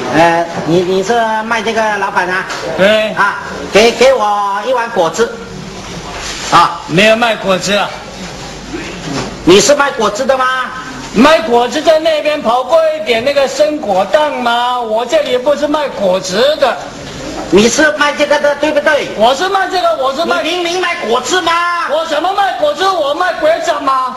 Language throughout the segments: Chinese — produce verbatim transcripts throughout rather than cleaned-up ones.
呃，你你是卖这个老板啊？ 对。 啊，给给我一碗果汁。啊， 没有卖果汁啊。 你是卖果汁的吗？ 卖果汁在那边跑过一点那个生果档吗？我这里不是卖果汁的。 你是卖这个的对不对？ 我是卖这个，我是卖。 你明明卖果汁吗？ 我怎么卖果汁？我卖鬼掌吗？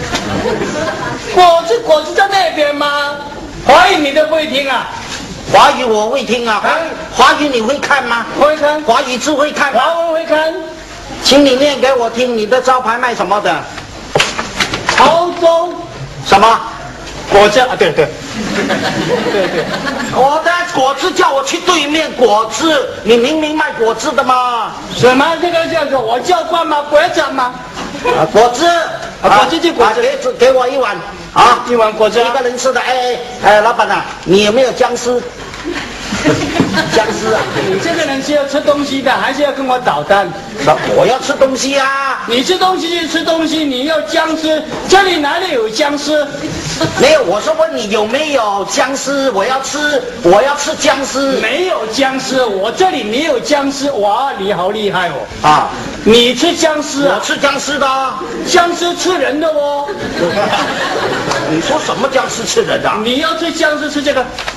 果汁果汁在那边吗？华语你都不会听啊？ 华语我会听啊。华语你会看吗？ 会看。 华语字会看吗？ 华文会看。 请你念给我听，你的招牌卖什么的？ 潮州什么？ 果汁啊？对对对对， 我的果汁叫我去对面果汁，你明明卖果汁的嘛？ 什么这个叫做我教官吗？鬼掌吗？ 啊，果汁， 啊，果汁就果汁， 给给我一碗啊， 一碗果汁， 一个人吃的。哎哎，老板啊，你有没有姜丝？僵尸啊！ 你这个人是要吃东西的，还是要跟我捣蛋？ 那我要吃东西啊！ 你吃东西就吃东西，你要僵尸，这里哪里有僵尸？ 没有，我是问你有没有僵尸？我要吃，我要吃僵尸。 没有僵尸，我这里没有僵尸。哇，你好厉害哦！ 啊， 你吃僵尸啊？ 我吃僵尸的。 僵尸吃人的哦。 你说什么僵尸吃人的？ 你要吃僵尸吃这个。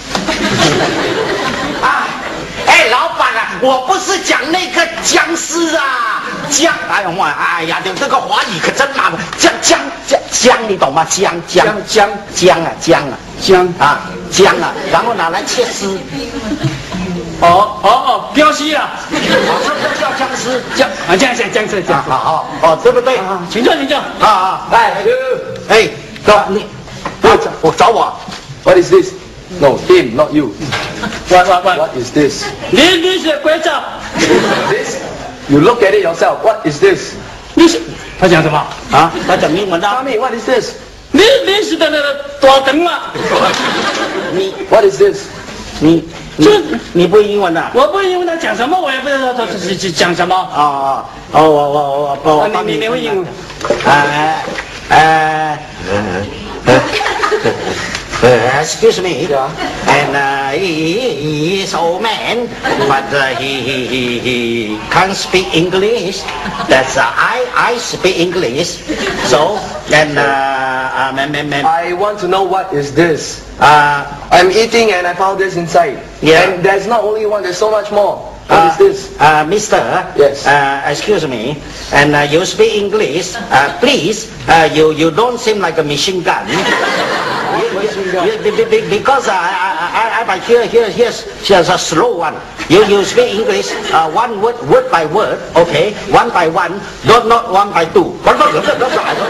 啊，哎，老板啊，我不是讲那个僵尸啊，僵，哎呀我，哎呀，你这个华语可真麻烦，僵僵僵僵，你懂吗？僵僵僵僵啊僵啊僵啊僵啊，然后拿来切丝。 哦哦哦，标西啊， 我说这叫僵尸， 僵啊僵僵僵尸僵， 好好哦，对不对？ 请坐请坐啊啊，哎哎，哥你，我我找我 ，What is this? No, him, not you. What what what? What is this? This this 是鬼掌。 This? You look at it yourself. What is this? 你是他讲什么啊？他讲英文的。 Tell me, what is this? 你你是的那个多等啊。 你 What is this? 你你你不会英文的？ 我不会英文，他讲什么我也不知道他是是讲什么。 啊啊哦，我我我我我你你你会英文？ 哎哎呃 excuse me, and uh, he, he is old man, but uh, he, he, he, he can't speak English. That's uh, I I speak English. So and uh, uh, man, man, man. I want to know what is this. Uh, I'm eating and I found this inside. Yeah. And there's not only one, there's so much more. What uh, is this? Uh, Mister. Yes. Uh, excuse me, and uh, you speak English. Uh, please, uh, you you don't seem like a machine gun. Machine gun. You- be- be- because uh, I I I I here here here's here's a slow one. You you speak English uh, one word word by word, okay? One by one, not not one by two. No, no, no, no.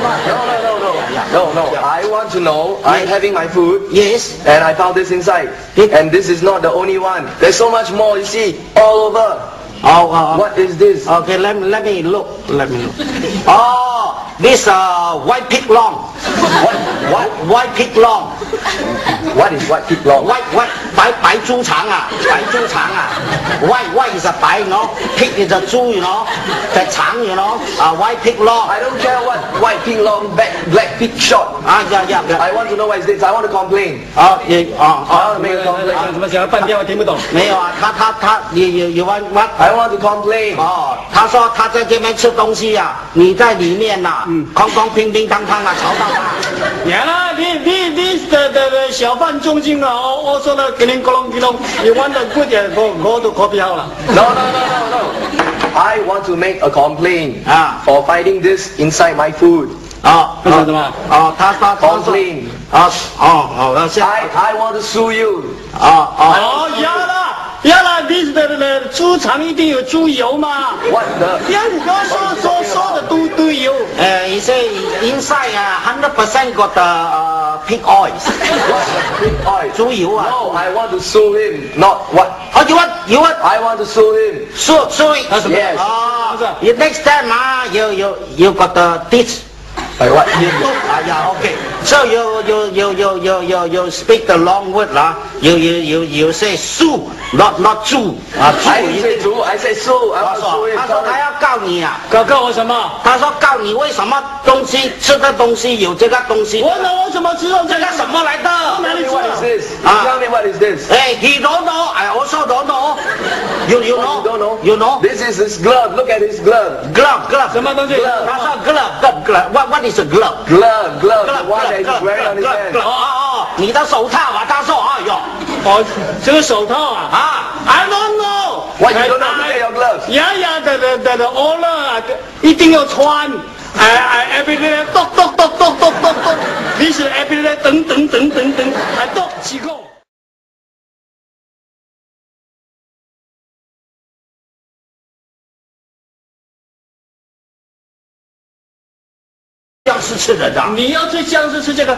No, no. I want to know. I'm having my food. Yes. And I found this inside. And this is not the only one. There's so much more, you see, all over. Oh, uh, What is this? okay, let, let me look. Let me look. Oh, this uh, white pig long. What? What? White pig long. What is white pig long? White white 白白猪肠啊，白猪肠啊。White white is a 白 you know. Pig is a 猪 you know. The 肠 you know. Uh, white pig long. I don't care what white pig long, black, black pig short. 啊呀呀呀！ I want to know what is this. I want to complain. 啊你啊 I 啊 want to make a complaint. 怎么讲了半天我听不懂。 没有啊，他他他，你你你问问。 I want to complain. 哦，他说他在这边吃东西啊，你在里面呐、啊，哐哐乒乒乓乓啊，吵到他。 原来你你你的的的小贩中心啊，我我说的给您咕隆咕隆，你玩的贵点，我我都 copy 好了。 No, no, no, no, no. I want to make a complaint Ah. for finding this inside my food. 啊， 为什么？ 哦，他他他说 Complain. 啊，哦哦，那现 I, I want to sue you. 啊啊， 哦，原来原来你的的猪肠一定有猪油嘛？ What the? 呀，你刚说说说的都都有。 呃，he say inside 啊，hundred percent got the 呃 pig oil， Pig oil. 猪油啊。 No, I want to sue him, not what. 哦，you want you want I want to sue him. so sorry， 他什么 Yes. 哦，you next time 啊，you you you got the this Like what? You took, uh, yeah, okay. So you you you you you you you speak the long word lah. You you you you say su, not not 猪啊，猪 I 一 didn't say 定。 Zhu, I say Su. I 他 want 说 Su 他说他 it. 要告你啊， 告告我什么？ 他说告你为什么东西吃的东西有这个东西， 我那我怎么知道这个这个什么来的？ 哪里 Tell me 知 what 道 is？this? You Ah. tell me what is this? Hey, he don't know. I also don't know. You you know? You don't know? You know? This is his glove. Look at his glove. Glove glove 什么东西？ Glove 他说 glove glove glove. What what is a glove? Glove, glove, the glove one that he's wearing on his glove hand. glove. 哦哦哦，你的手套啊，他说哎呦哦，这个手套啊。 啊 ，I don't know. What, you don't know? Look at your gloves. 呀呀的的的的，哦了，一定要穿。哎哎，every day，咚咚咚咚咚咚咚，你是 every day，等等等等等，还咚起够。 僵尸吃人的。 你要吃僵尸吃这个，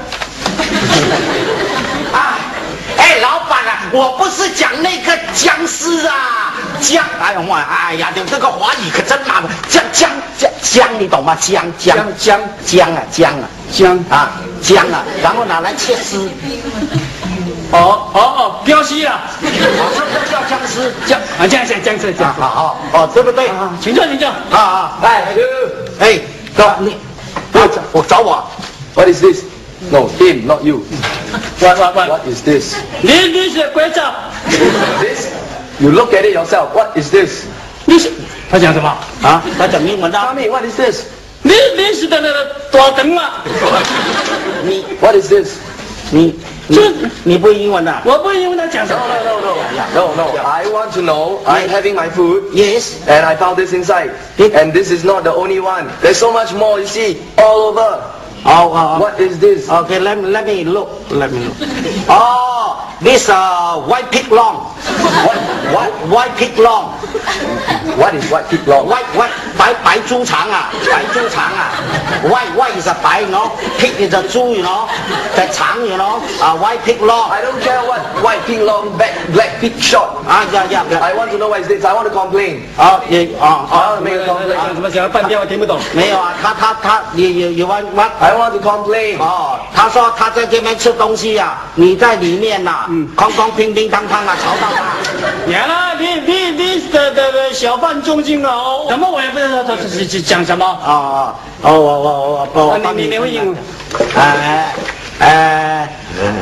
啊，哎，老板啊，我不是讲那个僵尸啊，僵，哎呀妈，哎呀，你这个华语可真麻烦，僵僵僵僵，你懂吗？僵僵姜僵啊僵啊姜。 啊僵啊，然后拿来切丝， 哦哦哦，标西啊， 我说这叫僵尸， 姜啊，姜姜姜姜啊姜。 好好哦，对不对？ 啊，请坐，请坐。 啊啊，哎哎，哥你，我我找我， What is this? No, him, not you. 喂喂喂， What is this? 你你是鬼子？ This? You look at it yourself. What is this? 你是他讲什么？ 啊，他讲英文的 Tell，me, what is this? 你你是的那个大灯啊？ 你 What is this? 你你你不会英文的我不因为他讲什 No, 么。 no, no, no. No, no. I want to know. I'm having my food. ？Yes， And I found this inside. And this is not the only one. There's so much more, you see, all over. 哦哦 What is this? Okay, let me let me look. Let me look. Oh, this uh white pig long. What what white pig long? What is white pig long? White white 白白猪肠啊，白猪肠啊。White white is a 白 you know. Pig is a 猪 you know. 的肠 you know. 啊 white pig long. I don't care what white pig long, black, black pig short. 啊呀呀呀。 I want to know what is this. I want to complain. 啊你啊 I 啊 want to make a 讲 complaint. 什么讲了半天我听不懂。 没有啊，他他他你你你 what what？ I want to complain. 哦，他说他在这边吃东西啊，你在里面呐、啊，哐哐乒乒乓乓啊，吵到他。 原来你你你的的的小贩中心啊，哦，什么我也不知道他是是讲什么。 哦哦，我我我我我啊你你你会英文？ 呃呃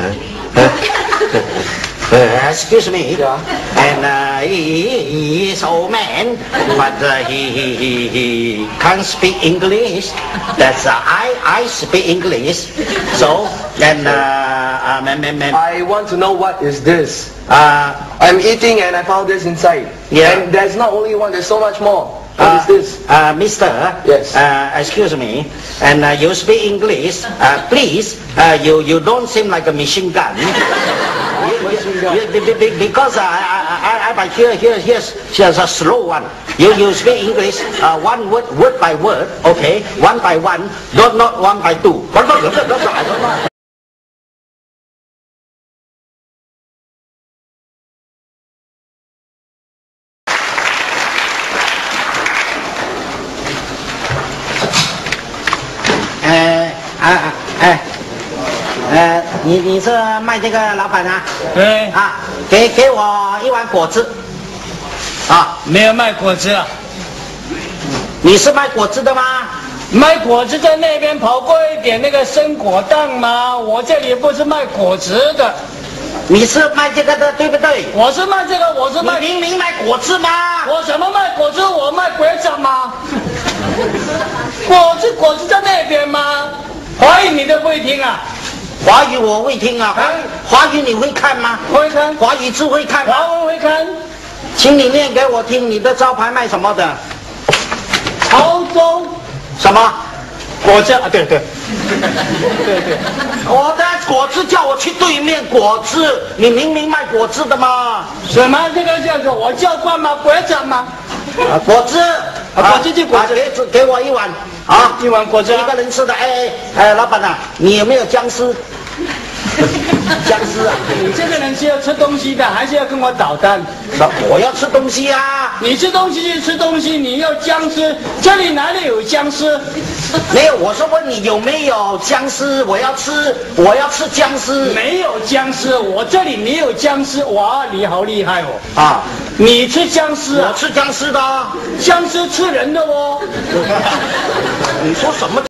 呃，excuse me， and uh, he, he is old man, but uh, he, he he he can't speak English. That's uh, I I speak English, so and uh, uh, ma'am, ma'am, ma'am, I want to know what is this. uh, I'm eating and I found this inside. Yeah. And there's not only one, there's so much more. What Uh, is this? Uh, Mister, Yes. Uh, excuse me, and uh, you speak English. Uh, please, uh, you you don't seem like a machine gun. You- Machine gun? you- be- be- because uh, I I I I here here here's here's a slow one. You you speak English uh, one word word by word, okay? One by one, not not one by two. One by two. 呃啊啊哎，呃，你你是卖这个老板啊？ 对， 啊，给给我一碗果汁。啊， 没有卖果汁啊， 你是卖果汁的吗？ 卖果汁在那边跑过一点那个生果档吗？我这里不是卖果汁的， 你是卖这个的，对不对？ 我是卖这个，我是你卖， 明明卖果汁吗？ 我什么卖果汁？我卖鬼掌吗？果汁果汁在那边吗？华语你都不会听啊？ 华语我会听啊， 哎华华语你会看吗？ 会看， 华语字会看吗？ 华文会看， 请你念给我听，你的招牌卖什么的？ 潮州什么？ 果汁啊，对对，对对。 我的果汁叫我去对面果汁，你明明卖果汁的嘛。 什么这个叫做我教官吗？鬼掌吗？ 啊，果汁， 啊果汁就果汁啊给给我一碗啊， 一碗果汁啊一个人吃的。哎哎哎，老板呐、你有没有姜丝？ 僵尸啊！ 你这个人是要吃东西的，还是要跟我捣蛋？ 那我要吃东西啊！ 你吃东西就吃东西，你要僵尸，这里哪里有僵尸？ 没有，我是问你有没有僵尸？我要吃，我要吃僵尸。 没有僵尸，我这里没有僵尸。哇，你好厉害哦！ 啊， 你吃僵尸啊？ 我吃僵尸的啊。 僵尸吃人的哦。 你说什么？